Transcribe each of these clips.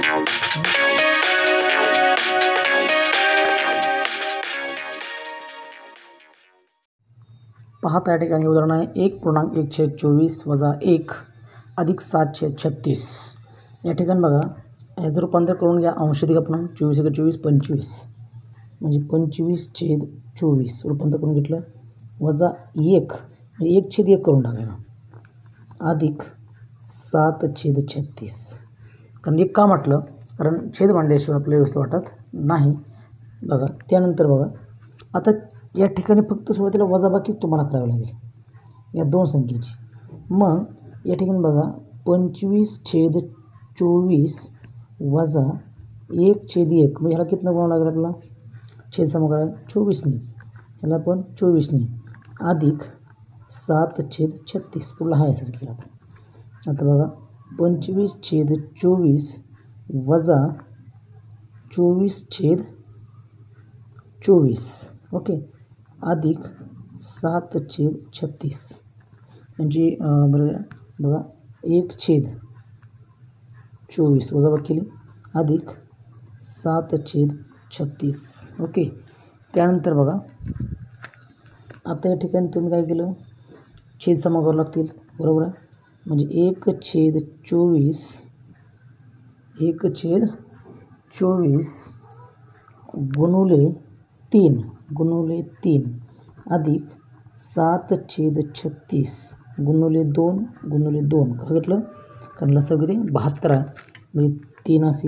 पहा त्या ठिकाणी उदाहरण आहे 1.1/24 वजा 1 अधिक 7/36. या ठिकाणी बघा याचं रूपांतर करून घ्या अंशाधिक अपूर्णांक 24 × 24 म्हणजे 25/24 रूपांतर करून घेतलं वजा 1 म्हणजे 1/1 करून टाकायला अधिक 7/36. कारण एक का म्हटलं कारण छेद मांडल्याशिवाय आपल्याला व्यवस्थित वाटत नाही. बघा त्यानंतर बघा आता या ठिकाणी फक्त सुरुवातीला वजाबाकीच तुम्हाला करावं लागेल या दोन संख्येची. मग या ठिकाणी बघा 25/24 वजा 1/1 म्हणजे ह्याला किती गुणावं लागेल आपल्याला छेद समकरण 24नीच ह्याला पण 24नी अधिक 7/36 पुढला हा असंच केला आपण. आता बघा 25/24 वजा 24/24 ओके अधिक 7/36 म्हणजे बरोबर बघा 1/24 वजाबाकी केली अधिक 7/36 ओके. त्यानंतर बघा आता या ठिकाणी तुम्ही काय केलं छेद सम करावं लागतील बरोबर आहे म्हणजे 1/24 गुणुले 3 अधिक 7/36 गुणुले 2 कसं घेतलं कारण लसागु किती 72 आहे म्हणजे 3 असे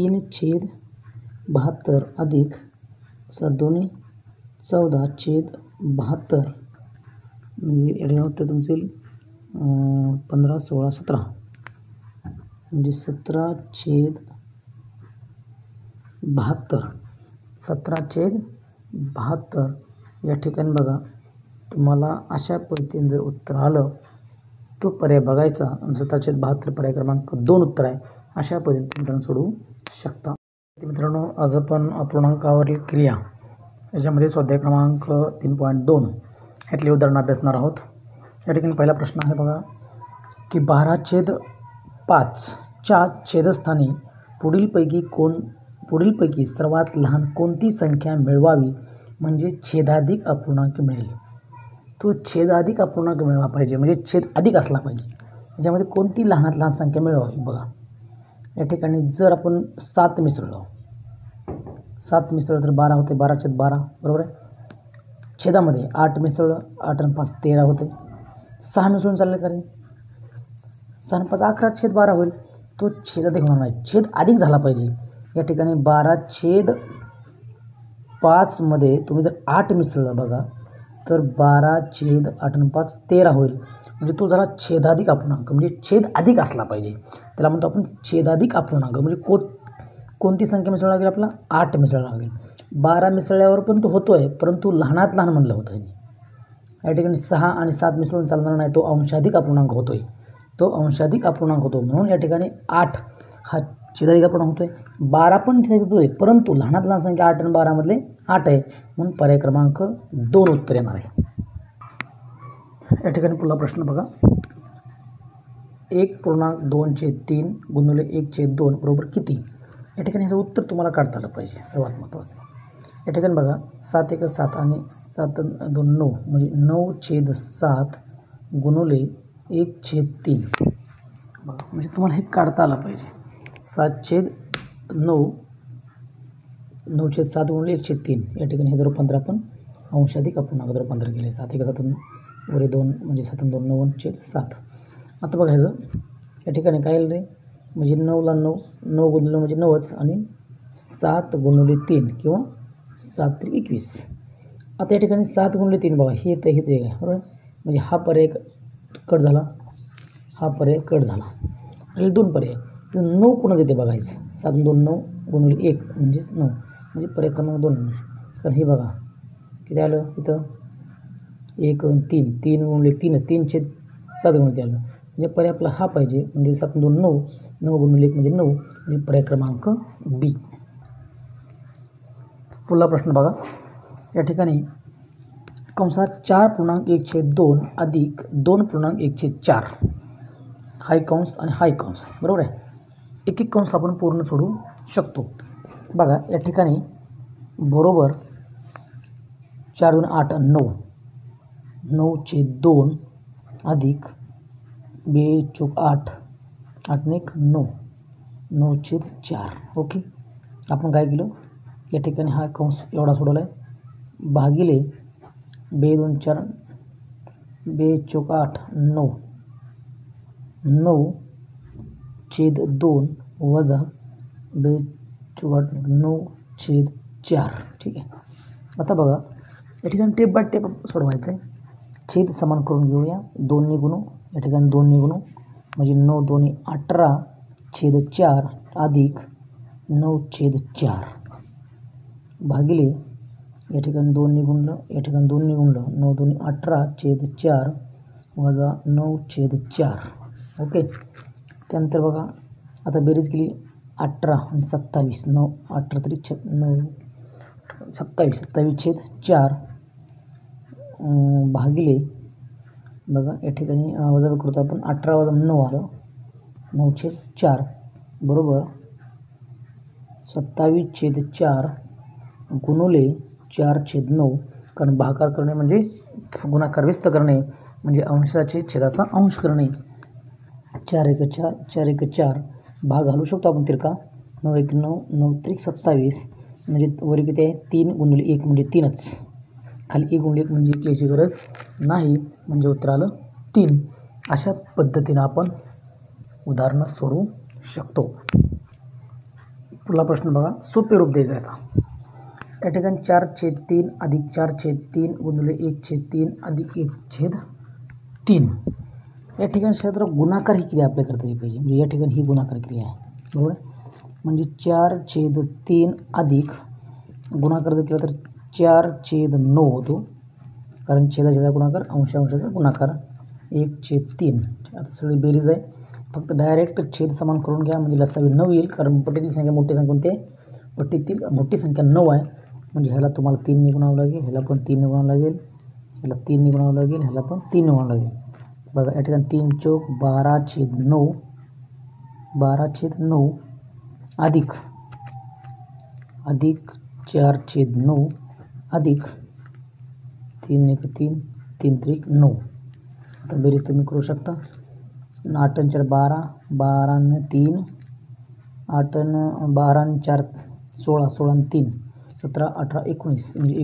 3/72 अधिक 7×2 = 14/72 म्हणजे याने होतं तुमचे 15 16 17 म्हणजे 17/72 या ठिकाणी बघा तुम्हाला अशा पद्धतीने जर उत्तर आलं तो पर्याय बघायचा आणि 17/72 पर्याय क्रमांक 2 उत्तर आहे अशा पद्धतीने तुम्ही सोडवू शकता. मित्रांनो आज आपण अपूर्णांकावरील क्रिया याच्यामध्ये स्वाध्याय क्रमांक 3.2 यातले उदाहरण अभ्यासणार आहोत. या ठिकाणी पहिला प्रश्न आहे बघा की 12/5च्या छेदस्थानी पुढीलपैकी सर्वात लहान कोणती संख्या मिळवावी म्हणजे छेदाधिक अपूर्णांक मिळेल. तो छेदाधिक अपूर्णांक मिळवा पाहिजे म्हणजे छेद अधिक असला पाहिजे. याच्यामध्ये कोणती लहानात लहान संख्या मिळवावी बघा. या ठिकाणी जर आपण 7 मिसळलं तर 12 होते 12/12 बरोबर आहे. छेदामध्ये 8 मिसळलं 8 आणि 5 13 होते. 6 मिसळून चालले का रे 6 आणि 5 11/12 होईल. तो छेद अधिक होणार नाही छेद अधिक झाला पाहिजे. या ठिकाणी 12/5 मध्ये तुम्ही जर 8 मिसळलं बघा तर 12/8 आणि 5 13 होईल म्हणजे तो झाला छेदाधिक अपूर्णांक म्हणजे छेद अधिक असला पाहिजे. त्याला म्हणतो आपण छेदाधिक अपूर्णांक म्हणजे कोणती संख्या मिसळावी लागेल आपल्याला 8 मिसळावी लागेल. 12 मिसळल्यावर पण तो होतो आहे परंतु लहानात लहान म्हणलं होतं. या ठिकाणी 6 आणि 7 मिसळून चालणार नाही तो अंशाधिक अपूर्णांक होतोय म्हणून या ठिकाणी 8 हा छेदाधिक अपूर्णांक होतोय. 12 पण छेदाधिक होतोय परंतु लहानात लहान संख्या 8 आणि 12 मधले 8 आहे म्हणून पर्याय क्रमांक 2 उत्तर येणार आहे. या ठिकाणी पुढला प्रश्न बघा 1.2/3 गुणिले 1/2 बरोबर किती. या ठिकाणी ह्याचं उत्तर तुम्हाला काढता आलं पाहिजे सर्वात महत्त्वाचं. या ठिकाणी बघा 7 × 7 आणि 7 × 2 9 म्हणजे 9/7 गुणिले 1/3 बघा म्हणजे तुम्हाला हे काढता आलं पाहिजे. 7/9 9/7 गुणिले 1/3 या ठिकाणी ह्याचं रूपांतर आपण अंशाधिक अपूर्णांकात रूपांतर केले. 7 × 7 वर 2 म्हणजे 7 × 2 9/7. आता बघा ह्याचं या ठिकाणी काय येईल रे म्हणजे 9ला 9 गुणिले म्हणजे 9च आणि 7 गुणिले 3 किंवा 7 × 21. आता या ठिकाणी 7 गुणिले 3 बघा हे तर हे आहे बरोबर म्हणजे हा पर्याय कट झाला आणि 2 पर्याय 9 कोणाच येते बघायचं 7 × 2 9 गुणिले 1 म्हणजेच 9 म्हणजे पर्याय क्रमांक 2. कारण हे बघा किती आलं इथं 1 आणि 3 गुणिले 3/7 गुणिले आलं म्हणजे पर्याय आपला हा पाहिजे म्हणजे 7 × 2 9 9 गुणिले 1 म्हणजे 9 म्हणजे पर्याय क्रमांक बी. पुढला प्रश्न बघा या ठिकाणी कंसात 4.1/2 अधिक 2.1/4 हाय कंस आणि हाय कंस आहे बरोबर आहे. एक एक कंस आपण पूर्ण सोडवू शकतो. बघा या ठिकाणी बरोबर 4 2 8 9 9/2 अधिक 2 चौक 8 8 1 9 9/4. ओके, आपण काय केलं या ठिकाणी हा कंस एवढा सोडवला आहे भागिले 2 2 4 2 चौक 8 9 9/2 वजा 2 चौक 8 9/4. ठीक आहे. आता बघा या ठिकाणी टेप बाय टेप सोडवायचं आहे. छेद समान करून घेऊया. 2 ने गुणू, या ठिकाणी 2 ने गुणू म्हणजे 9 2 18/4 अधिक 9/4 भागिले या ठिकाणी 2 ने गुणलं, या ठिकाणी 2 ने गुणलं 9 2 18/4 वजा 9/4. ओके, त्यानंतर बघा आता बेरीज केली 18 आणि 27 9 18 तरी 9 27/4 भागिले बघा या ठिकाणी वजा करतो आपण 18 वजा 9 आलं 9/4 बरोबर 27/4 गुणुले 4/9. कारण भागाकार करणे म्हणजे गुणाकार व्यस्त करणे म्हणजे अंशाचे छेदाचा अंश करणे. 4 1 4 4 1 4 भाग घालू शकतो आपण तिरका 9 1 9 9 त्रिक 27 म्हणजे वर किती आहे 3 गुणिले 1 म्हणजे 3च. खाली 1 गुणिले 1 म्हणजे 1 लिहायची गरज नाही म्हणजे उत्तर आलं 3. अशा पद्धतीनं आपण उदाहरणं सोडवू शकतो. पुढला प्रश्न बघा, सोपे रूप द्यायचं आहे. आता या ठिकाणी 4/3 अधिक 4/3 गुणिले 1/3 अधिक 1/3. या ठिकाणी क्षेत्र गुणाकार ही क्रिया आपल्या करता येईल पाहिजे. म्हणजे या ठिकाणी ही गुणाकार क्रिया आहे बरोबर. म्हणजे 4/3 अधिक गुणाकार जर केला तर 4/9 होतो. कारण छेदाछेदा गुणाकार अंशाचा गुणाकार 1/3. आता सगळी बेरीज आहे. फक्त डायरेक्ट छेद समान करून घ्या म्हणजे लसावी 9 येईल. कारण पट्टीतील संख्या मोठी संख्या कोणती आहे? पट्टीतील मोठी संख्या 9 आहे. म्हणजे ह्याला तुम्हाला 3 ने गुणावं लागेल, ह्याला पण 3 ने गुणावं लागेल, ह्याला 3 ने गुणावं लागेल, ह्याला पण 3 ने गुणावं लागेल. बघा या ठिकाणी 3 चौक 12/9 12/9 अधिक 4/9 अधिक 3 1 3 3 त्रिक 9. आता बेरीज तुम्ही करू शकता. 8 आणि 4 12 12 आणि 3 8 आणि 12 आणि 4 16 16 आणि 3 17 18 19 म्हणजे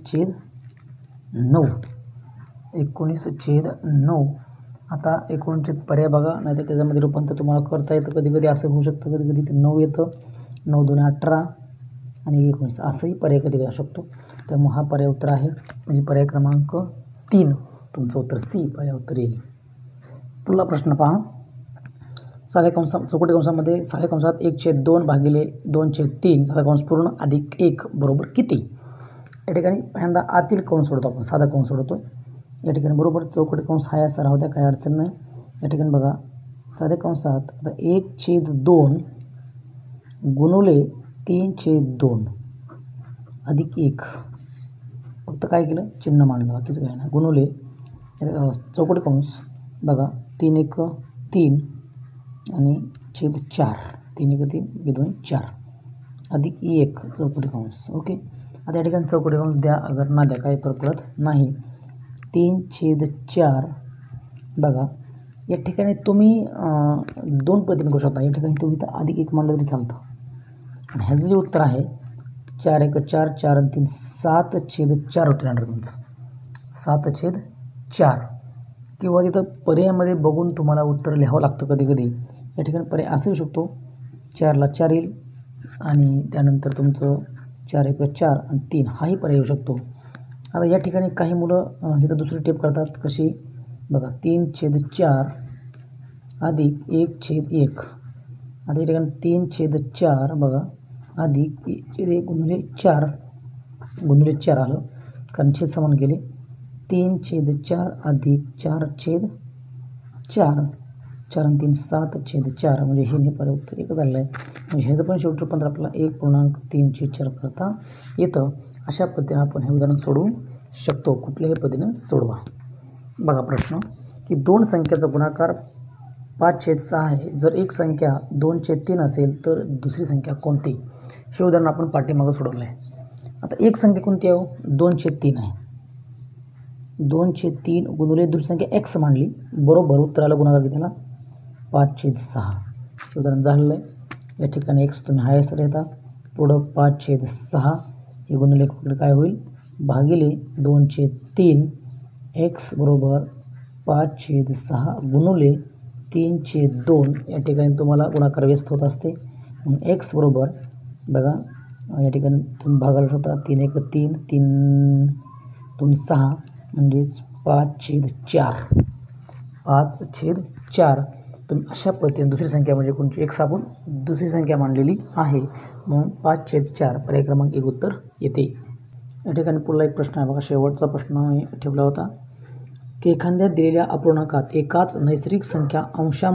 19/9 19/9. आता 19 पर्याय बघा, नाहीतर त्याच्यामध्ये रूपांतर तुम्हाला करता येतं. कधी कधी असं होऊ शकतं, कधी कधी ते 9 येतं 9 2 18 आणि 19 असंही पर्याय कधी असू शकतो. त्यामुळे हा पर्याय उत्तर आहे म्हणजे पर्याय क्रमांक 3 तुमचं उत्तर सी पर्याय उत्तर येईल. पुढला प्रश्न पहा. साध्या कंसात चौकटी कंसामध्ये साध्या कंसात 1/2 भागिले 2/3 साधा कंस पूर्ण अधिक 1 बरोबर किती? या ठिकाणी पहिल्यांदा आतील कंस सोडतो आपण, साधा कंस सोडतो. या ठिकाणी बरोबर चौकटी कंस हा याचा राहू द्या, काही अडचण नाही. या ठिकाणी बघा साध्या कंसात आता 1/2 गुणुले 3/2 अधिक 1. फक्त काय केलं चिन्ह मांडलं, बाकीचं काय नाही. गुणुले चौकटी कंस बघा 3 1 3 आणि /4 3 1 3 2 4 अधिक 1 चौकटी कंस. ओके, आता या ठिकाणी चौकटी कंस द्या अगर ना द्या काही फरक पडत नाही. 3/4 बघा या ठिकाणी तुम्ही 2 पद्धतीने करू शकता. या ठिकाणी तुम्ही तर अधिक 1 मानलं तरी चालतं. आणि ह्याचं जे उत्तर आहे 4 1 4 4 आणि 3 7/4 उत्तर येणार तुमचं 7/4. किंवा तिथं पर्यायामध्ये बघून तुम्हाला उत्तर लिहावं लागतं कधी कधी. या ठिकाणी पर्याय असं येऊ शकतो 4ला 4 येईल आणि त्यानंतर तुमचं 4 1 4 आणि 3 हाही पर्याय येऊ शकतो. आता या ठिकाणी काही मुलं इथं दुसरी टेप करतात कशी बघा 3/4 अधिक 1/1. आता या ठिकाणी 3/4 बघा अधिक 1 गुणिले 4 आलं कारण छेद समान केले. 3/4 अधिक 4/4 4 आणि 3 7/4 म्हणजे हे पर्याय उत्तर एकच झालेलं आहे. म्हणजे ह्याचं पण शेवटी रूपांतर आपल्याला 1.3/4 करता येतं. अशा पद्धतीने आपण हे उदाहरण सोडवू शकतो. कुठल्याही पद्धतीने सोडवा. बघा प्रश्न की 2 संख्याचा गुणाकार 5/6 आहे. जर एक संख्या 2/3 असेल तर दुसरी संख्या कोणती? हे उदाहरण आपण पाठीमागं सोडवलं आहे. आता एक संख्या कोणती आहे? 2/3 आहे. 2/3 गुणिले दुसरी संख्या x मांडली, बरोबर उत्तराला गुणाकार किती आला? 5/6. हे उदाहरण झालेलं आहे. या ठिकाणी x तुम्ही हायस येता, पुढं 5/6 हे गुणिले काय होईल? भागिले 2/3 x बरोबर 5/6 गुणिले 3/2. या ठिकाणी तुम्हाला गुणाकार व्यस्त होत असते. मग x बरोबर बघा या ठिकाणी तुम्ही भागाला होता 3 × 3 3 2 6 म्हणजेच 5/4. 5/4 तुम्ही अशा पद्धतीने दुसरी संख्या म्हणजे कोणती? x आपण दुसरी संख्या मांडलेली आहे, म्हणून 5/4 पर्याय क्रमांक 1 उत्तर येते. या ठिकाणी पुढला एक प्रश्न आहे बघा, शेवटचा प्रश्न ठेवला होता की एखाद्या दिलेल्या अपूर्णांकात एकाच नैसर्गिक संख्या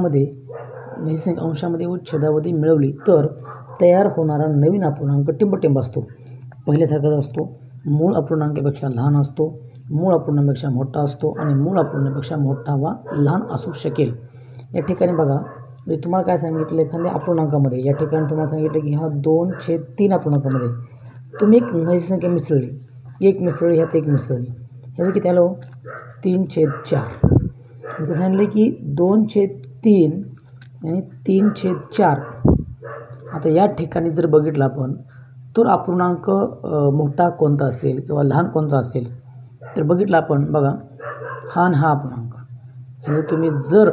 अंशामध्ये व छेदामध्ये मिळवली तर तयार होणारा नवीन अपूर्णांक टिंबटिंब असतो, पहिल्यासारखाच असतो, मूळ अपूर्णांकापेक्षा लहान असतो, मूळ अपूर्णांकापेक्षा मोठा असतो आणि मूळ अपूर्णांकापेक्षा मोठा वा लहान असू शकेल. या ठिकाणी बघा म्हणजे तुम्हाला काय सांगितलं, एखाद्या अपूर्णांकामध्ये या ठिकाणी तुम्हाला सांगितलं की ह्या 2/3 अपूर्णांकामध्ये तुम्ही एक नैसर्गिक संख्या मिसळली, एक मिसळली, ह्यात एक मिसळली, ह्याचं किती आलं? 3/4. मी तर सांगितलं की 2/3 आणि 3/4. आता या ठिकाणी जर बघितलं आपण तर अपूर्णांक मोठा कोणता असेल किंवा लहान कोणता असेल तर बघितलं आपण बघा, हा आणि हा अपूर्णांक हे जर तुम्ही जर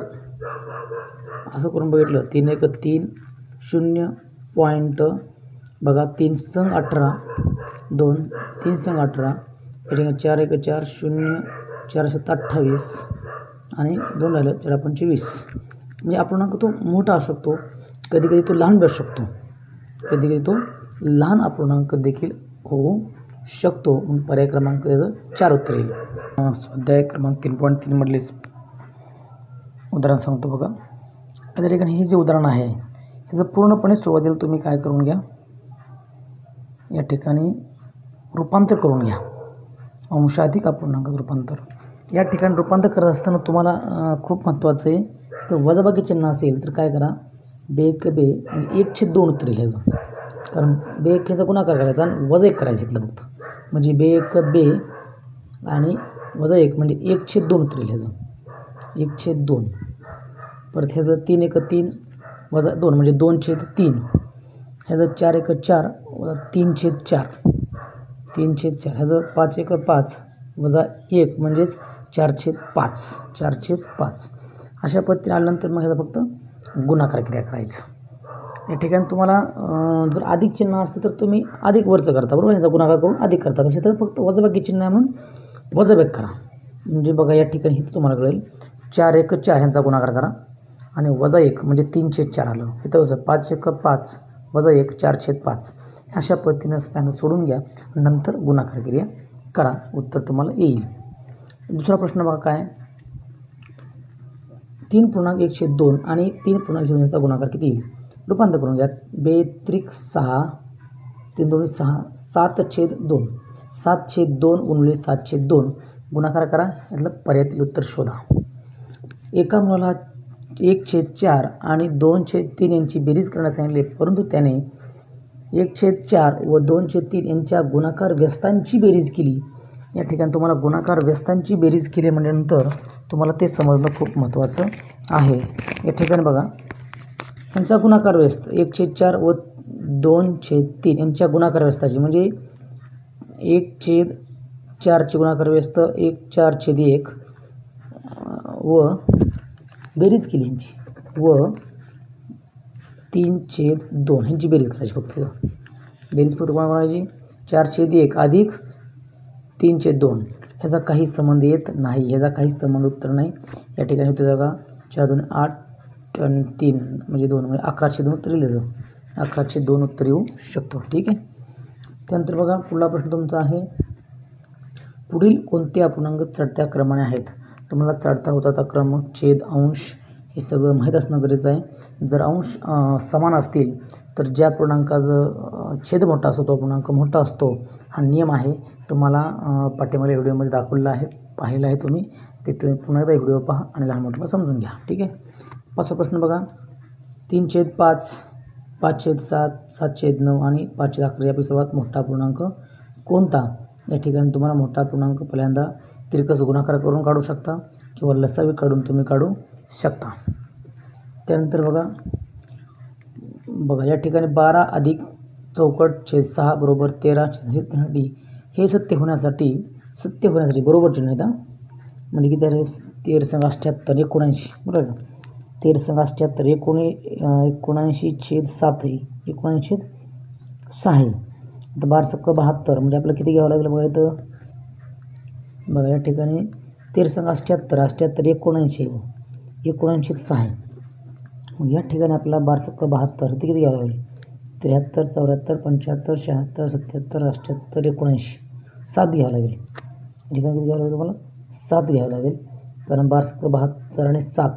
असं करून बघितलं 3 × 3 0 पॉईंट बघा 3 × 18 2 3 × 18 4 × 4 0 4 × 7 28 आणि 2 राहिलं 4 × 5 20. म्हणजे अपूर्णांक तो मोठा असू शकतो, कधी कधी तो लहान असू शकतो, कधी कधी तो लहान अपूर्णांक देखील होऊ शकतो. म्हणून पर्याय क्रमांक 4 उत्तर येईल. स्वाध्याय क्रमांक 3.3 मधले उदाहरण सांगतो बघा. त्या ठिकाणी हे जे उदाहरण आहे ह्याचं पूर्णपणे सुरुवातीला तुम्ही काय करून घ्या, या ठिकाणी रूपांतर करून घ्या, अंशाधिक अपूर्णांकात रूपांतर. या ठिकाणी रूपांतर करत असताना तुम्हाला खूप महत्त्वाचं आहे, तर वजाबाकी चिन्ह असेल तर काय करा, बे क बे म्हणजे 1/2 उत्तर येईल ह्याचं, कारण बे एक ह्याचा गुणाकार करायचा आणि वजा 1 करायचं इथलं फक्त, म्हणजे बे एक बे आणि वजा 1 म्हणजे 1/2 उत्तर येईल ह्याचं, 1/2. परत ह्याचं 3 × 3 वजा 2 म्हणजे 2/3. ह्याचं 4 × 4 वजा 3/4 3/4. ह्याचं 5 × 5 वजा 1 म्हणजेच 4/5 4/5. अशा पद्धतीने आल्यानंतर मग ह्याचा फक्त गुणाकार क्रिया करायचं. या ठिकाणी तुम्हाला जर अधिक चिन्ह असतं तर तुम्ही अधिक वरचं करता, बरोबर, ह्याचा गुणाकार करून अधिक करता. तसे तर फक्त वजाबाकी चिन्ह आहे म्हणून वजाबाकी करा. म्हणजे बघा या ठिकाणी हे तुम्हाला कळेल 4 × 4 ह्यांचा गुणाकार करा आणि वजा 1 म्हणजे 3/4 आलं. इथं कसं 5 × 5 वजा 1 4/5. अशा पद्धतीनं स्पॅनर सोडून घ्या, नंतर गुणाकार क्रिया करा, उत्तर तुम्हाला येईल. दुसरा प्रश्न बघा काय, 3.1/2 आणि 3.1 यांचा गुणाकार किती येईल? रूपांतर करून घ्या. 2×6 3 2 6 7/2 7/2 गुणिले 7/2 गुणाकार करा, यातलं पर्यायातील उत्तर शोधा. एका मुलाला 1/4 आणि 2/3 यांची बेरीज करण्यास सांगितले, परंतु त्याने 1/4 व 2/3 यांच्या गुणाकार व्यस्तांची बेरीज केली. या ठिकाणी तुम्हाला गुणाकार व्यस्तांची बेरीज केली म्हणल्यानंतर तुम्हाला ते समजणं खूप महत्त्वाचं आहे. या ठिकाणी बघा यांचा गुणाकार व्यस्त 1/4 व 2/3 यांच्या गुणाकार व्यस्ताची म्हणजे 1/4ची गुणाकार व्यस्त 1/4/1 व बेरीज केली यांची व 3/2 ह्यांची बेरीज करायची. फक्त बेरीज फक्त कोणा करायची 4/1 अधिक 3/2 ह्याचा काही संबंध येत नाही, ह्याचा काही संबंध उत्तर नाही. या ठिकाणी होते बघा 4 2 8 आणि 3 म्हणजे 2 म्हणजे 11/2 उत्तर लिहिलं, 11/2 उत्तर येऊ शकतो. ठीक आहे. त्यानंतर बघा पुढला प्रश्न तुमचा आहे, पुढील कोणते अपूर्णांक चढत्या क्रमाने आहेत? तुम्हाला चढता होता क्रम, छेद, अंश हे सगळं माहीत असणं गरजेचं आहे. जर अंश समान असतील तर ज्या पूर्णांकाचा छेद मोठा असतो तो पूर्णांक मोठा असतो. हा नियम आहे, तुम्हाला पाठीमागच्या व्हिडिओमध्ये दाखवलेला आहे, पाहिला आहे तुम्ही. ते तुम्ही पुन्हा एकदा व्हिडिओ पहा आणि लहान मोठं समजून घ्या. ठीक आहे. पाचवा प्रश्न बघा, 3/5, 5/7, 7/9 आणि 5/11 यापैकी सर्वात मोठा पूर्णांक कोणता? या ठिकाणी तुम्हाला मोठा पूर्णांक पहिल्यांदा तिरकस गुणाकार करून काढू शकता किंवा लसावी काढून तुम्ही काढू शकता. त्यानंतर बघा या ठिकाणी 12 अधिक चौकट छेद 6 बरोबर 13 हे सत्य होण्यासाठी बरोबर चिन्ह आहेत. म्हणजे किती आहे? 13×78 79 बरोबर का? 13×78 79/7 आहे, 79/6 आहे. आता 12×72 म्हणजे आपल्याला किती घ्यावं लागेल बघा इथं. बघा या ठिकाणी 13×78 79 आहे, 79/6 आहे. मग या ठिकाणी आपल्याला 12×72 ते किती घ्यावं लागेल? 73 74 75 76 77 78 79 7 घ्यावं लागेल. या ठिकाणी किती घ्यावं लागेल तुम्हाला? 7 घ्यावं लागेल, कारण 12×72 आणि 7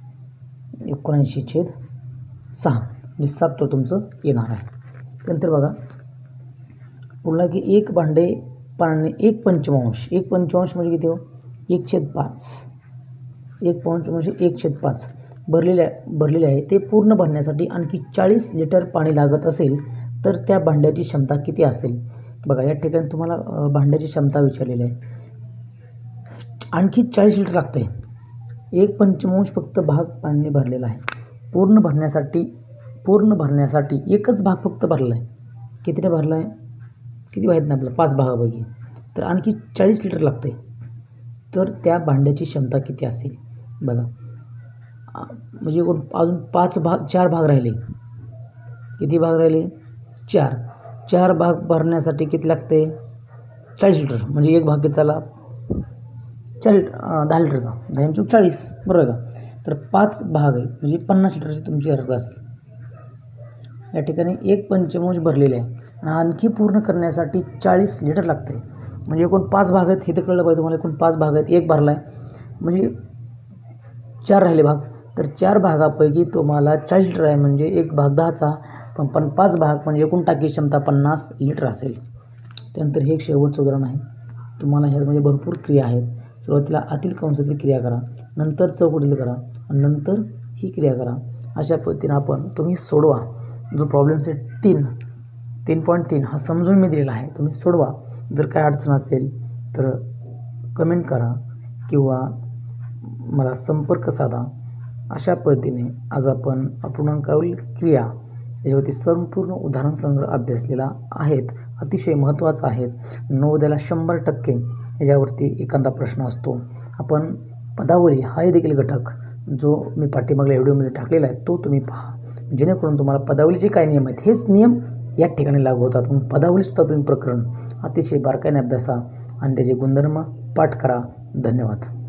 79/6 म्हणजे 7 तो तुमचं येणार आहे. त्यानंतर बघा पुन्हा की 1 भांडे पाण्याने 1/5 म्हणजे किती हो? 1/5 1/5 म्हणजे 1/5 भरलेले आहे. ते पूर्ण भरण्यासाठी आणखी 40 लिटर पाणी लागत असेल तर त्या भांड्याची क्षमता किती असेल? बघा या ठिकाणी तुम्हाला भांड्याची क्षमता विचारलेली आहे. आणखी 40 लिटर लागतं आहे. 1/5 फक्त भाग पाण्याने भरलेला आहे. पूर्ण भरण्यासाठी एकच भाग फक्त भरला आहे. कितीने भरला आहे? किती माहीत नाही आपल्याला, 5 भागापैकी. तर आणखी 40 लिटर लागते. तर त्या भांड्याची क्षमता किती असेल? बघा म्हणजे अजून 4 भाग राहिले. किती भाग राहिले? 4 भाग भरण्यासाठी किती लागते? 40 लिटर. म्हणजे एक भाग कितीला? 10 लिटरचा. 10×40 बरोबर का? तर 5 भाग आहे म्हणजे 50 लिटरची तुमची गरज असेल. या ठिकाणी 1/5 भरलेले आहे आणि आणखी पूर्ण करण्यासाठी 40 लिटर लागते. म्हणजे एकूण 5 भाग आहेत, हे तर कळलं पाहिजे तुम्हाला. एकूण 5 भाग आहेत, 1 भरला आहे म्हणजे 4 राहिले भाग. तर 4 भागापैकी तुम्हाला 40 लिटर आहे म्हणजे 1 भाग 10चा, पण 5 भाग म्हणजे एकूण टाकी क्षमता 50 लिटर असेल. त्यानंतर हे एक शेवटचं उदाहरण आहे. तुम्हाला ह्यामध्ये भरपूर क्रिया आहेत. सुरुवातीला आतील कंसातील क्रिया करा, नंतर चौकटीतील करा आणि नंतर ही क्रिया करा. अशा पद्धतीने तुम्ही सोडवा. जो प्रॉब्लेम सेट 3.3 हा समजून मी दिलेला आहे, तुम्ही सोडवा. जर काय अडचण असेल तर कमेंट करा किंवा मला संपर्क साधा. अशा पद्धतीने आज आपण अपूर्णांकावरील क्रिया याच्यावरती संपूर्ण उदाहरण संग्रह अभ्यासलेला आहेत. अतिशय महत्त्वाचा आहे. नवोदयाला 100% याच्यावरती एखादा प्रश्न असतो. आपण पदावली हा देखील घटक जो मी पाठीमागल्या व्हिडिओमध्ये टाकलेला आहे तो तुम्ही पहा, जेणेकरून तुम्हाला पदावलीचे काय नियम आहेत हेच नियम या ठिकाणी लागू होतात. मग पदावलीसुद्धा तुम्ही प्रकरण अतिशय बारकाईने अभ्यासा आणि त्याचे गुणधर्म पाठ करा. धन्यवाद.